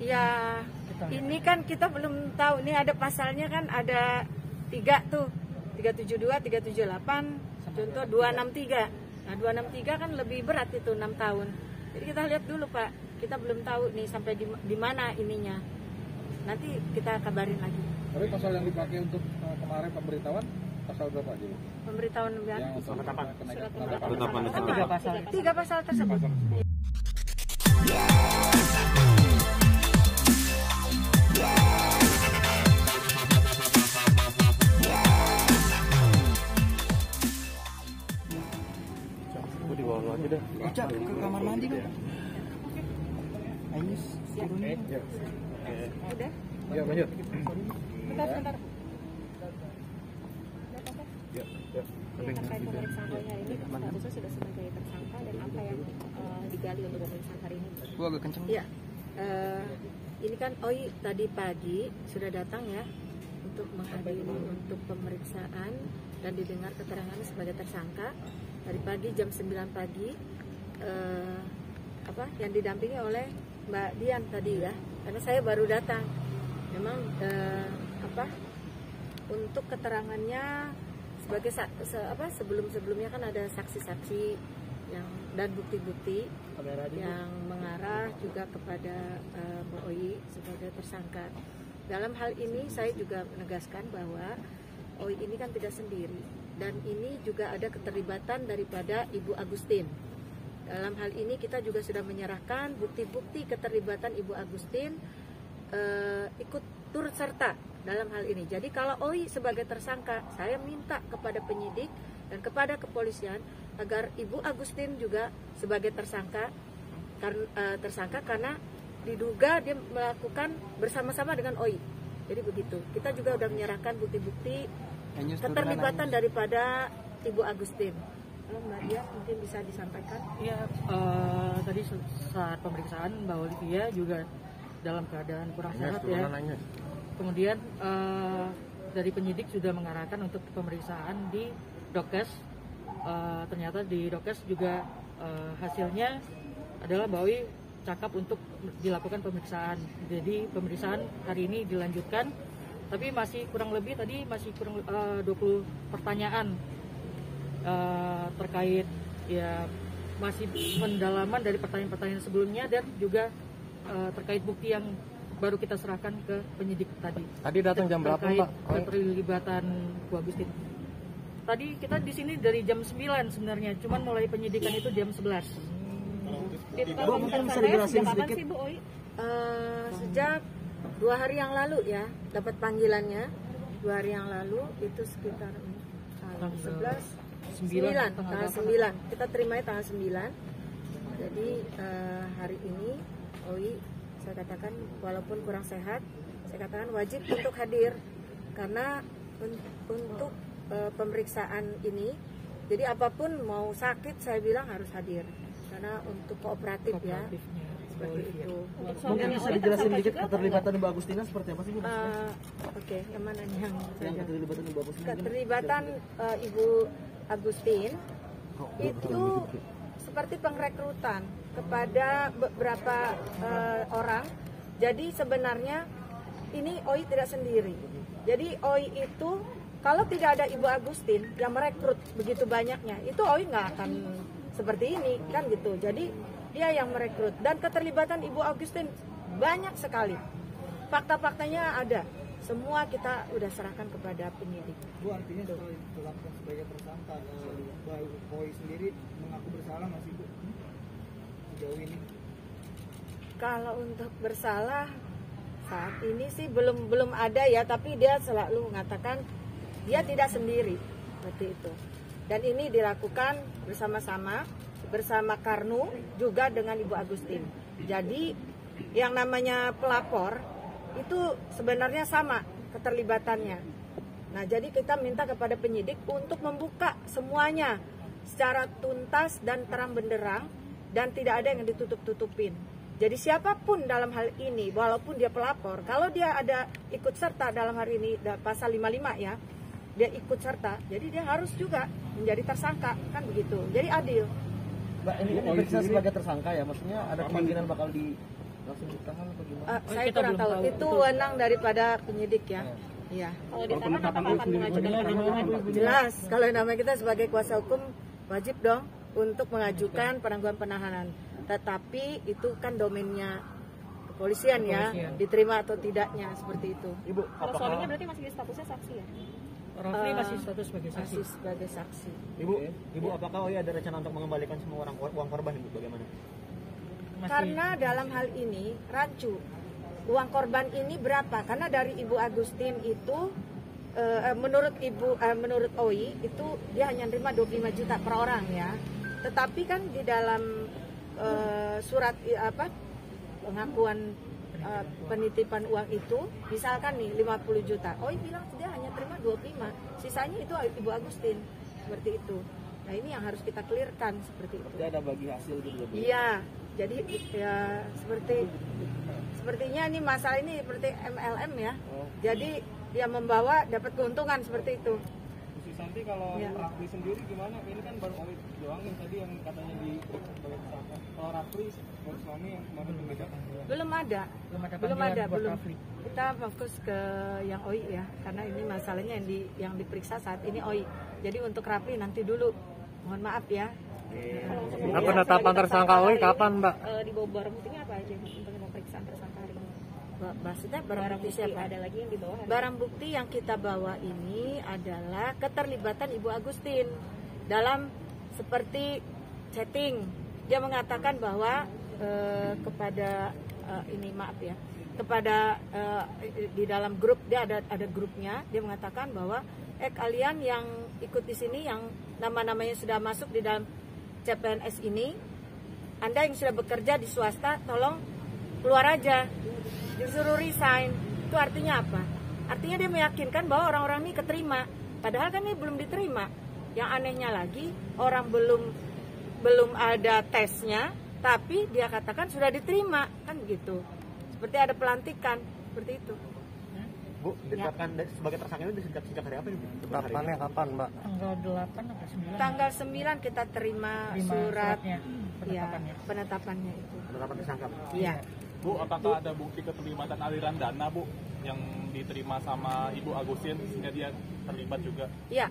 Ya, ini kan kita belum tahu. Ini ada pasalnya kan ada 3 tuh, 372, 378, contoh 263. Nah 263 kan lebih berat itu 6 tahun. Jadi kita lihat dulu Pak, kita belum tahu nih sampai di mana ininya. Nanti kita kabarin lagi. Tapi pasal yang dipakai untuk kemarin pemberitahuan pasal berapa aja? Pemberitahuan Yang penetapan. penetapan. 3 pasal tersebut. Aku di bawah aja deh. Ucap ke kamar mandi dong. Ayo turunin. Udah? Ya lanjut. Bentar. Ya. Terkait pemeriksaan hari ini, statusnya sudah sebagai tersangka dan apa yang digali untuk pemeriksaan hari ini? Gua agak kenceng. Iya. Ini kan Oi tadi pagi sudah datang ya untuk menghadiri untuk pemeriksaan dan didengar keterangannya sebagai tersangka. Dari pagi jam 9 pagi yang didampingi oleh Mbak Dian tadi ya. Karena saya baru datang. Memang untuk keterangannya sebagai sebelum-sebelumnya kan ada saksi-saksi yang dan bukti-bukti yang mengarah juga kepada Mbak Oi sebagai tersangka. Dalam hal ini saya juga menegaskan bahwa Oi ini kan tidak sendiri dan ini juga ada keterlibatan daripada Ibu Agustin. Dalam hal ini kita juga sudah menyerahkan bukti-bukti keterlibatan Ibu Agustin ikut turut serta dalam hal ini. Jadi kalau Oi sebagai tersangka, saya minta kepada penyidik dan kepada kepolisian agar Ibu Agustin juga sebagai tersangka karena diduga dia melakukan bersama-sama dengan Oi. Jadi begitu. Kita juga sudah menyerahkan bukti-bukti keterlibatan daripada Ibu Agustin. Kalau Mbak Dia mungkin bisa disampaikan. Iya, tadi saat pemeriksaan Mbak Olivia juga dalam keadaan kurang sehat ya. Kemudian dari penyidik sudah mengarahkan untuk pemeriksaan di Dokes. Ternyata di Dokes juga hasilnya adalah Mbak Oi cakap untuk dilakukan pemeriksaan. Jadi pemeriksaan hari ini dilanjutkan, tapi masih kurang 20 pertanyaan terkait ya masih pendalaman dari pertanyaan-pertanyaan sebelumnya dan juga terkait bukti yang baru kita serahkan ke penyidik tadi. Tadi datang jam berapa Mbak? Keterlibatan Bu Agustin. Tadi kita di sini dari jam 9 sebenarnya, cuman mulai penyidikan itu jam 11. Bu, mungkin bisa dijelasin sedikit. Sih, Bu Oi? Sejak 2 hari yang lalu ya, dapat panggilannya 2 hari yang lalu itu sekitar tanggal 9. Kita terimanya tanggal 9. Jadi hari ini Oi saya katakan walaupun kurang sehat, saya katakan wajib untuk hadir karena untuk pemeriksaan ini. Jadi apapun mau sakit saya bilang harus hadir karena untuk kooperatif ya seperti itu. Mungkin bisa dijelasin sedikit keterlibatan Mbak Agustina seperti apa sih Bu? Oke, yang mana nih yang keterlibatan Mbak Agustina? Keterlibatan Ibu Agustin itu seperti pengrekrutan kepada beberapa orang. Jadi sebenarnya ini Oi tidak sendiri. Jadi Oi itu kalau tidak ada Ibu Agustin yang merekrut begitu banyaknya, itu Oi nggak akan seperti ini kan gitu. Jadi dia yang merekrut dan keterlibatan Ibu Agustin banyak sekali. Fakta-faktanya ada. Semua kita udah serahkan kepada penyidik. Bu, artinya setelah ditetapkan sebagai tersangka, Oi sendiri mengaku bersalah masih Bu? Sejauh ini? Kalau untuk bersalah saat ini sih belum ada ya, tapi dia selalu mengatakan dia tidak sendiri seperti itu. Dan ini dilakukan bersama-sama bersama Karnu juga dengan Ibu Agustin. Jadi yang namanya pelapor itu sebenarnya sama keterlibatannya. Nah, jadi kita minta kepada penyidik untuk membuka semuanya secara tuntas dan terang benderang dan tidak ada yang ditutup-tutupin. Jadi siapapun dalam hal ini, walaupun dia pelapor, kalau dia ada ikut serta dalam hari ini pasal 55 ya, dia ikut serta, jadi dia harus juga menjadi tersangka, kan begitu. Jadi adil. Mbak, ini kan diperiksa sebagai tersangka ya, maksudnya ada kemungkinan bakal Langsung ditahan atau gimana? Saya kita kurang belum tahu. tahu. Itu wewenang daripada penyidik ya. Iya. Kalau ditahan apakah akan mengajukan penangguhan? Jelas, kalau namanya kita sebagai kuasa hukum wajib dong untuk mengajukan penangguhan penahanan. Tetapi itu kan domainnya kepolisian ya, diterima atau tidaknya seperti itu. Ibu, Kalau suaminya berarti masih statusnya saksi ya? Rafli masih status sebagai saksi. Masih sebagai saksi. Ibu, apakah OI ada rencana untuk mengembalikan semua uang korban, Ibu? Bagaimana? Karena dalam hal ini rancu uang korban ini berapa? Karena dari Ibu Agustin itu menurut OI itu dia hanya nerima 25 juta per orang ya. Tetapi kan di dalam surat pengakuan penitipan uang itu misalkan nih 50 juta. OI bilang dia hanya terima 25. Sisanya itu Ibu Agustin. Seperti itu. Nah, ini yang harus kita clearkan seperti itu. Jadi ada bagi hasil gitu. Iya. Jadi ya sepertinya ini masalah ini seperti MLM ya. Jadi dia membawa dapat keuntungan seperti itu. Bu Santi, kalau Rafli sendiri gimana? Ini kan baru OI doang yang tadi yang katanya diperiksa sebagai tersangka. Kalau Rafli baru suami yang kemarin membedakan. Belum ada. Kita fokus ke yang OI ya, karena ini masalahnya yang diperiksa saat ini OI. Jadi untuk Rafli nanti dulu. Mohon maaf ya. Nah, penetapan tersangka OI kapan, Mbak? Di bawah barang buktinya apa aja untuk pemeriksaan tersangka hari ini? Maksudnya barang bukti siapa? Ada lagi yang di bawah? Barang bukti yang kita bawa ini adalah keterlibatan Ibu Agustin dalam seperti chatting. Dia mengatakan bahwa kepada kepada di dalam grup, dia ada grupnya, dia mengatakan bahwa kalian yang ikut di sini yang nama-namanya sudah masuk di dalam CPNS ini, Anda yang sudah bekerja di swasta, tolong keluar aja, disuruh resign. Itu artinya apa? Artinya dia meyakinkan bahwa orang-orang ini keterima, padahal kan ini belum diterima. Yang anehnya lagi, orang belum ada tesnya, tapi dia katakan sudah diterima, kan gitu. Seperti ada pelantikan, seperti itu. Bu, ditetapkan sebagai tersangka ini sejak hari apa, Ibu? Kapannya kapan, Mbak? Tanggal 8 atau 9? Tanggal 9 kita terima surat penetapannya. Penetapannya itu. Penetapan tersangka. Iya. Bu, apakah ada bukti keterlibatan aliran dana, Bu, yang diterima sama Ibu Agustin sehingga dia terlibat juga? Iya.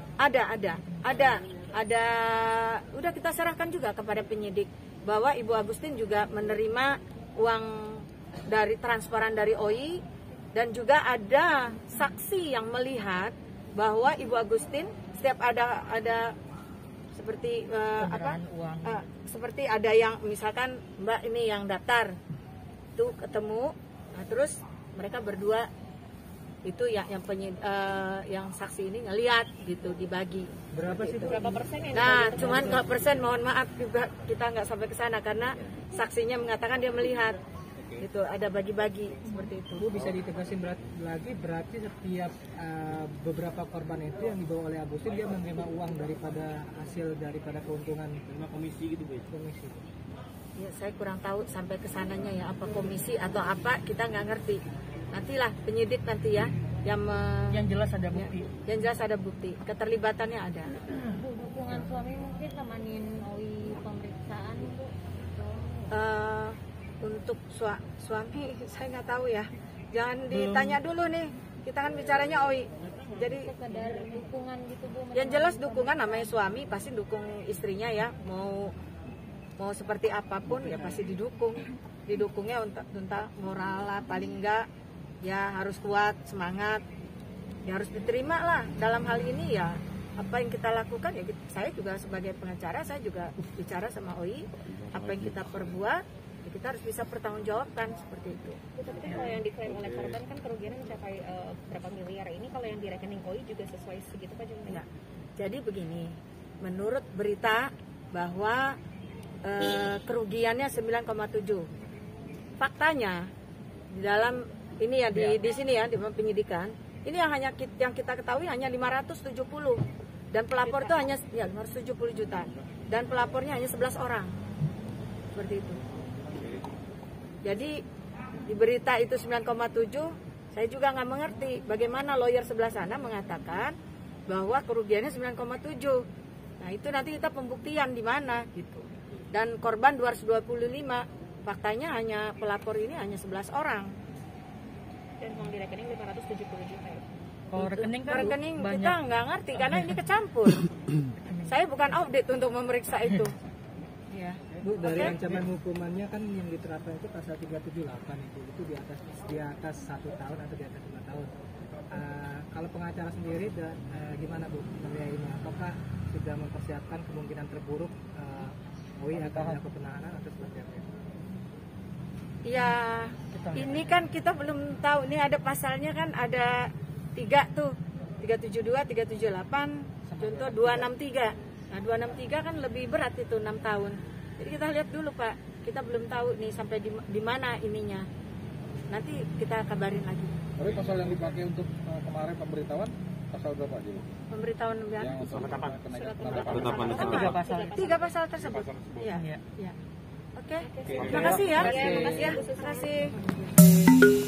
Ada. Udah kita serahkan juga kepada penyidik bahwa Ibu Agustin juga menerima uang dari transparan dari OI. Dan juga ada saksi yang melihat bahwa Ibu Agustin setiap ada seperti seperti ada yang misalkan Mbak ini yang daftar itu ketemu, nah, terus mereka berdua itu yang saksi ini ngelihat gitu dibagi. Berapa sih? Berapa persen yang Nah, cuman kalau persen mohon maaf juga kita nggak sampai ke sana karena saksinya mengatakan dia melihat. Itu ada bagi-bagi seperti itu. Bu, bisa ditegasin berarti setiap beberapa korban itu yang dibawa oleh Agustin dia menerima uang daripada keuntungan komisi gitu, Bu? Komisi. Ya, saya kurang tahu sampai ke sananya ya, apa komisi atau apa kita nggak ngerti. Nantilah penyidik nanti ya yang jelas ada bukti. Yang jelas ada bukti, keterlibatannya ada. Bu, dukungan suami mungkin temanin OI pemeriksaan, Bu? Untuk suami saya nggak tahu ya, jangan ditanya dulu nih, kita kan bicaranya OI. Jadi sekedar dukungan gitu, Bu? Yang jelas dukungan, namanya suami pasti dukung istrinya ya, mau seperti apapun ya pasti didukungnya untuk moral lah, paling enggak ya harus kuat, semangat, ya harus diterima lah. Dalam hal ini ya apa yang kita lakukan ya, saya juga sebagai pengacara saya juga bicara sama OI, apa yang kita perbuat ya kita harus bisa pertanggungjawabkan seperti itu. Tapi kan kalau yang diklaim oleh korban kan kerugiannya mencapai berapa miliar, ini kalau yang di rekening OI juga sesuai segitu Pak Jumlah? Ya. Jadi begini, menurut berita bahwa kerugiannya 9,7. Faktanya di dalam ini ya di sini ya di penyidikan ini yang kita ketahui hanya 570 dan pelapor itu hanya 570 juta dan pelapornya hanya 11 orang seperti itu. Jadi di berita itu 9,7, saya juga nggak mengerti bagaimana lawyer sebelah sana mengatakan bahwa kerugiannya 9,7. Nah itu nanti kita pembuktian di mana gitu. Dan korban 225 faktanya hanya pelapor ini hanya 11 orang. Dan uang di rekening 570 juta ya. Kalau rekening kan Rekening banyak. kita nggak ngerti karena ini kecampur. Saya bukan audit untuk memeriksa itu. Ya. Bu, dari Oke. ancaman hukumannya kan yang diterapkan itu pasal 378 itu di atas 1 tahun atau di atas 5 tahun. Kalau pengacara sendiri gimana Bu melihat ini? Apakah sudah mempersiapkan kemungkinan terburuk OI akan melakukan penahanan atau seperti apa? Ya, ini kan kita belum tahu. Ini ada pasalnya kan ada 3 tuh, 372, 378, contoh 263. Nah 263 kan lebih berat itu 6 tahun. Jadi kita lihat dulu Pak, kita belum tahu nih sampai di mana ininya. Nanti kita kabarin lagi. Tapi pasal yang dipakai untuk kemarin pemberitahuan pasal berapa aja? Pemberitahuan ya. Yang untuk penetapan. penetapan. Kan 3 pasal. 3 pasal tersebut. Iya. Iya. Iya. Oke. Terima kasih ya. Terima kasih. Terima kasih.